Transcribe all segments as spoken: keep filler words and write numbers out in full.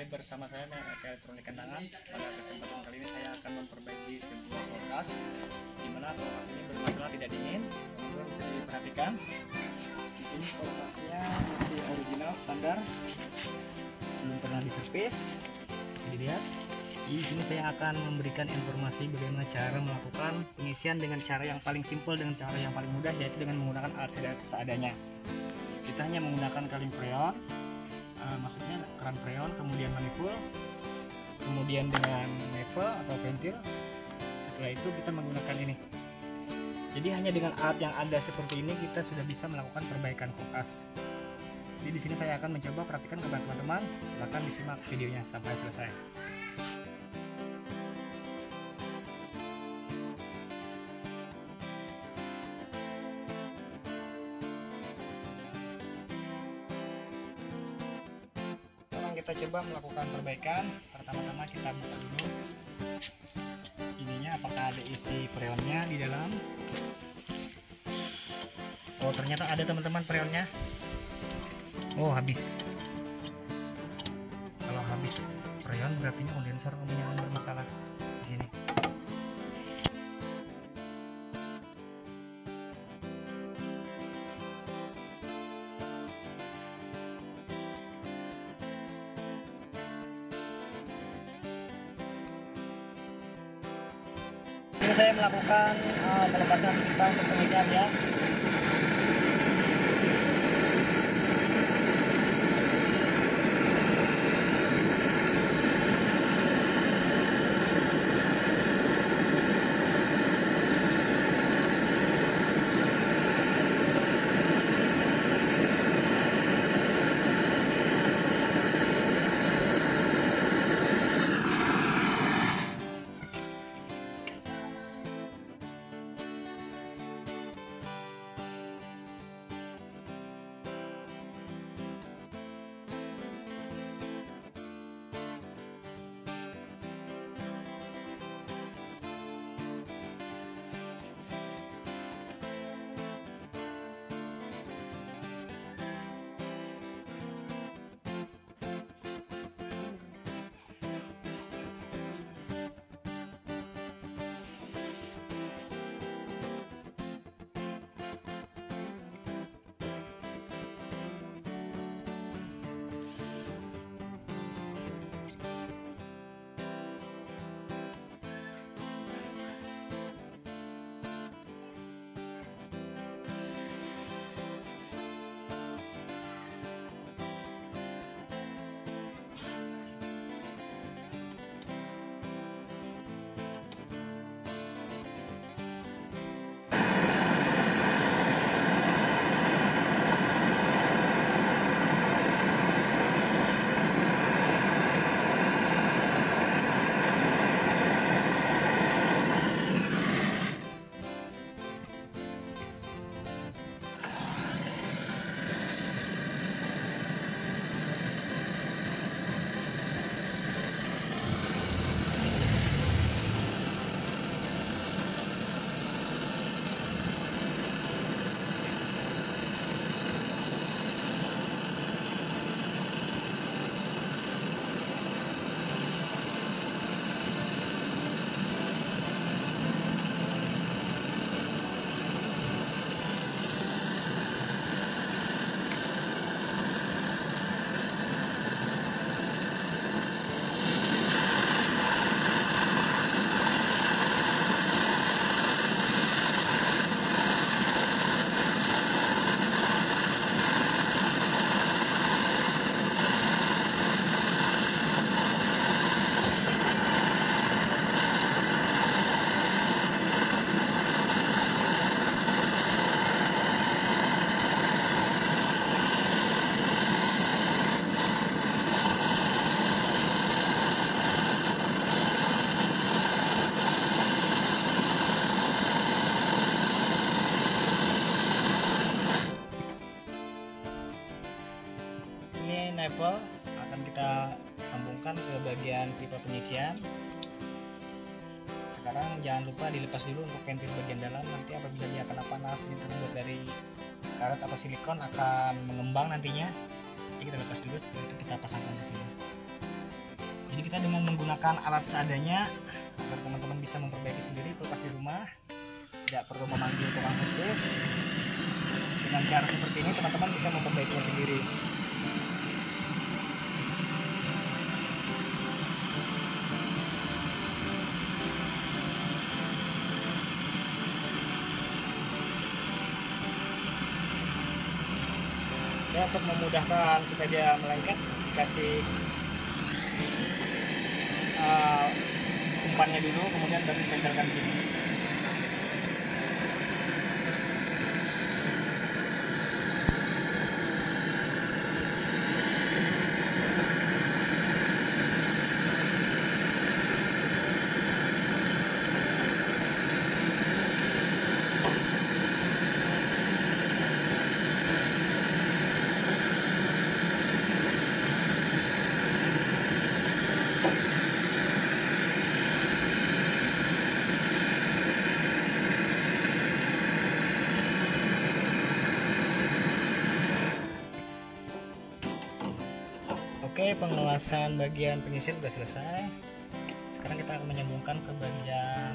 kembali bersama saya Elektronik Kendangan. Pada kesempatan kali ini saya akan memperbaiki sebuah kulkas, di mana kulkas ini bermasalah tidak dingin. Teman-teman bisa diperhatikan. Di sini kulkasnya masih original standar, belum pernah diservis. Bisa dilihat. Di sini saya akan memberikan informasi bagaimana cara melakukan pengisian dengan cara yang paling simpel, dengan cara yang paling mudah, yaitu dengan menggunakan alat seadanya. Kita hanya menggunakan kaleng freon. Uh, maksudnya keran freon, kemudian manifold, kemudian dengan level atau ventil. Setelah itu kita menggunakan ini. Jadi hanya dengan alat yang ada seperti ini kita sudah bisa melakukan perbaikan kulkas. Jadi di sini saya akan mencoba praktikkan kepada teman-teman. Silahkan disimak videonya sampai selesai. Kita coba melakukan perbaikan. Pertama-tama kita buka dulu ininya, apakah ada isi freonnya di dalam. Oh, ternyata ada teman-teman freonnya. Oh, habis. Kalau habis freon berarti kondensor yang bermasalah di sini. Ini saya melakukan uh, pelepasan pipa untuk pengisian ya. Level akan kita sambungkan ke bagian pipa pengisian. Sekarang jangan lupa dilepas dulu untuk ventil bagian dalam. Nanti apabila dia kena panas, ini terbuat dari karet atau silikon, akan mengembang nantinya. Jadi kita lepas dulu, setelah itu kita pasangkan di sini. Jadi kita dengan menggunakan alat seadanya agar teman-teman bisa memperbaiki sendiri kulkas di rumah, tidak perlu memanggil tukang servis. Dengan cara seperti ini teman-teman bisa memperbaikinya sendiri. Ya, untuk memudahkan supaya dia melengket, dikasih uh, umpannya dulu, kemudian baru ditempelkan sini. Oke, pengeluasan bagian penyisir sudah selesai. Sekarang kita akan menyambungkan ke bagian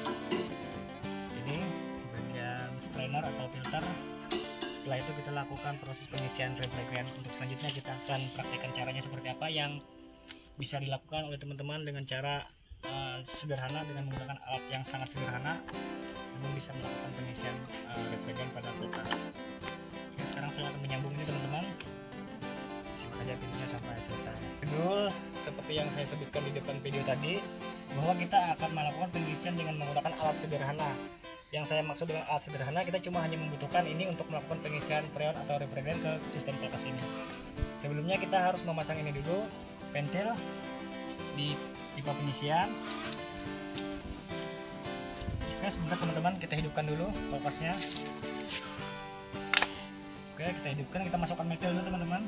ini, bagian strainer atau filter. Setelah itu kita lakukan proses pengisian refrigeran. Untuk selanjutnya kita akan praktekkan caranya seperti apa yang bisa dilakukan oleh teman-teman dengan cara uh, sederhana, dengan menggunakan alat yang sangat sederhana, namun bisa melakukan pengisian uh, refrigeran pada kulkas. Oke, sekarang saya akan menyambung ini teman-teman. Saja videonya sampai selesai. Dulu seperti yang saya sebutkan di depan video tadi, bahwa kita akan melakukan pengisian dengan menggunakan alat sederhana. Yang saya maksud dengan alat sederhana, kita cuma hanya membutuhkan ini untuk melakukan pengisian freon atau refrigeran ke sistem kulkas ini. Sebelumnya kita harus memasang ini dulu, pentil di pipa pengisian. Oke, sebentar teman-teman, kita hidupkan dulu kulkasnya. Oke, kita hidupkan, kita masukkan metal dulu teman-teman.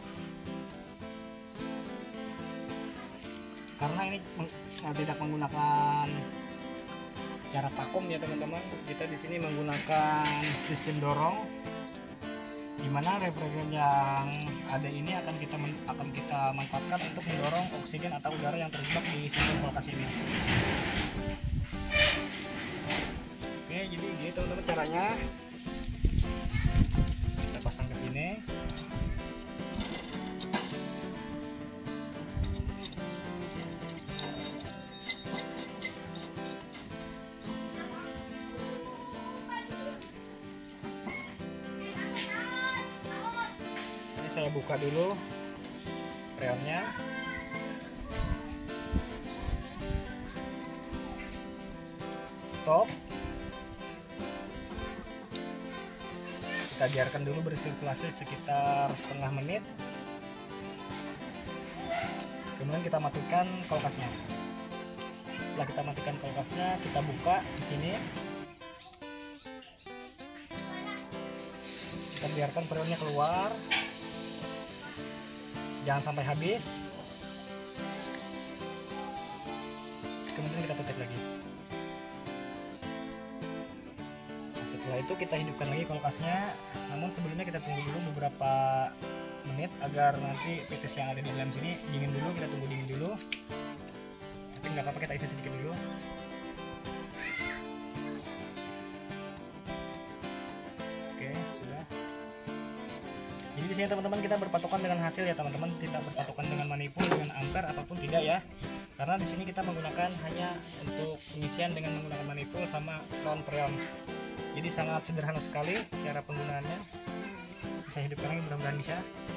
Karena ini tidak menggunakan cara vakum ya teman-teman, kita di sini menggunakan sistem dorong, dimana refrigeran yang ada ini akan kita akan kita manfaatkan untuk mendorong oksigen atau udara yang terjebak di sistem kulkas ini. Oke, jadi gitu teman-teman caranya. Kita pasang ke sini. Saya buka dulu freonnya. Stop. Kita biarkan dulu bersirkulasi sekitar setengah menit. Kemudian kita matikan kulkasnya. Setelah kita matikan kulkasnya, kita buka di sini. Kita biarkan freonnya keluar. Jangan sampai habis. Kemudian kita tutup lagi. Nah, setelah itu kita hidupkan lagi kulkasnya. Namun sebelumnya kita tunggu dulu beberapa menit agar nanti pites yang ada di dalam sini dingin dulu. Kita tunggu dingin dulu. Tapi nggak apa-apa, kita isi sedikit dulu. Jadi di sini teman-teman kita berpatokan dengan hasil ya teman-teman, tidak berpatokan dengan manipul, dengan ampere apapun tidak ya. Karena di sini kita menggunakan hanya untuk pengisian dengan menggunakan manipul sama crown freon. Jadi sangat sederhana sekali cara penggunaannya. Bisa hidupkan lagi, mudah-mudahan bisa.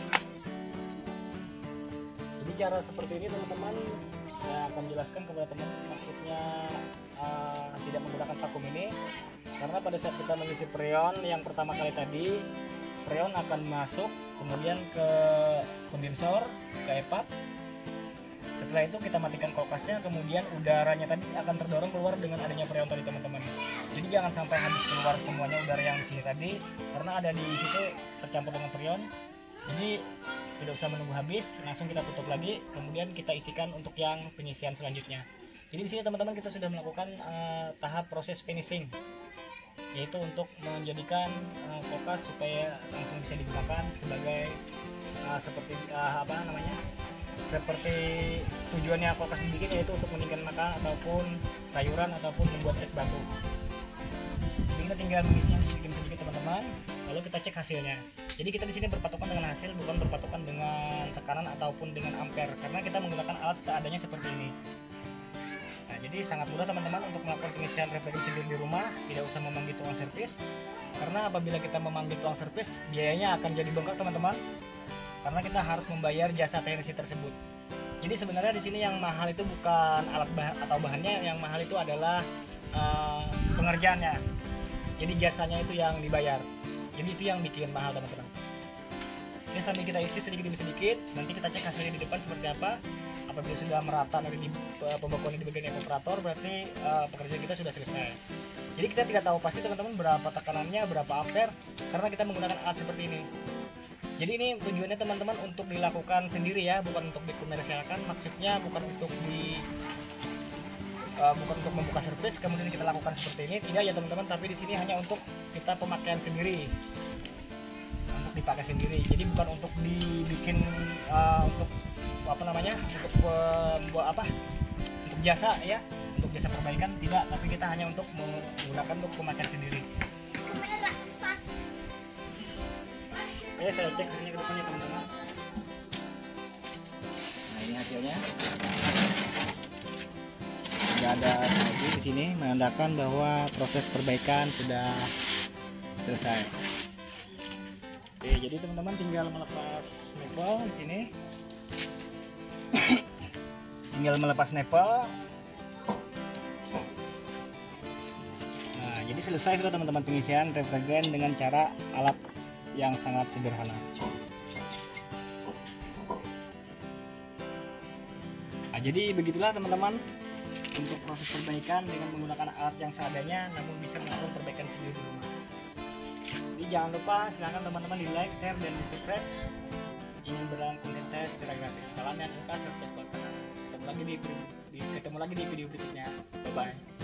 Jadi cara seperti ini teman-teman saya akan jelaskan kepada teman-teman, maksudnya uh, tidak menggunakan vakum ini. Karena pada saat kita mengisi freon yang pertama kali tadi, freon akan masuk kemudian ke kondensor, ke epap. Setelah itu kita matikan kulkasnya, kemudian udaranya tadi akan terdorong keluar dengan adanya freon tadi teman-teman. Jadi jangan sampai habis keluar semuanya udara yang di sini tadi, karena ada di situ tercampur dengan freon. Jadi tidak usah menunggu habis, langsung kita tutup lagi, kemudian kita isikan untuk yang pengisian selanjutnya. Jadi di sini teman-teman kita sudah melakukan uh, tahap proses finishing, yaitu untuk menjadikan uh, kulkas supaya langsung bisa digunakan sebagai uh, seperti uh, apa namanya seperti tujuannya kulkas dibikin yaitu untuk meninggikan makanan ataupun sayuran ataupun membuat es batu. Jadi kita tinggal mengisi sedikit-sedikit teman-teman, lalu kita cek hasilnya. Jadi kita di sini berpatokan dengan hasil, bukan berpatokan dengan tekanan ataupun dengan ampere, karena kita menggunakan alat seadanya seperti ini. Nah, jadi sangat mudah teman-teman untuk melakukan pengisian refrigerator sendiri di rumah, tidak usah memanggil tukang servis. Karena apabila kita memanggil tukang servis, biayanya akan jadi bengkak teman-teman, karena kita harus membayar jasa teknisi tersebut. Jadi sebenarnya di sini yang mahal itu bukan alat bahan atau bahannya, yang mahal itu adalah uh, pengerjaannya. Jadi jasanya itu yang dibayar. Jadi itu yang bikin mahal teman-teman. Ini sambil kita isi sedikit demi sedikit, nanti kita cek hasilnya di depan seperti apa. Apabila sudah merata nanti di uh, pembekuannya di bagian evaporator, berarti uh, pekerjaan kita sudah selesai. Jadi kita tidak tahu pasti teman-teman berapa tekanannya, berapa ampere, karena kita menggunakan alat seperti ini. Jadi ini tujuannya teman-teman untuk dilakukan sendiri ya, bukan untuk dikomersialkan. Maksudnya bukan untuk di uh, bukan untuk membuka servis kemudian kita lakukan seperti ini, tidak ya teman-teman. Tapi di sini hanya untuk kita pemakaian sendiri, untuk dipakai sendiri. Jadi bukan untuk dibikin uh, untuk apa namanya, untuk membuat uh, apa, untuk jasa ya, untuk jasa perbaikan tidak. Tapi kita hanya untuk menggunakan untuk pemakaian sendiri. Oke, saya cek hasilnya ke depannya teman-teman. Nah, ini hasilnya. Tidak ada lagi di sini menandakan bahwa proses perbaikan sudah selesai. Oke, jadi teman-teman tinggal melepas nipple di sini. Tinggal melepas nipple. Nah, jadi selesai sudah teman-teman pengisian refrigerant dengan cara alat yang sangat sederhana. Nah, jadi begitulah teman-teman untuk proses perbaikan dengan menggunakan alat yang seadanya, namun bisa melakukan perbaikan sendiri di rumah. Jadi jangan lupa silahkan teman-teman di like, share, dan di subscribe. Ingin berlangganan konten saya secara gratis. Salam yang suka serta sekolah sekarang. Ketemu lagi di, di ketemu lagi di video berikutnya. Bye bye.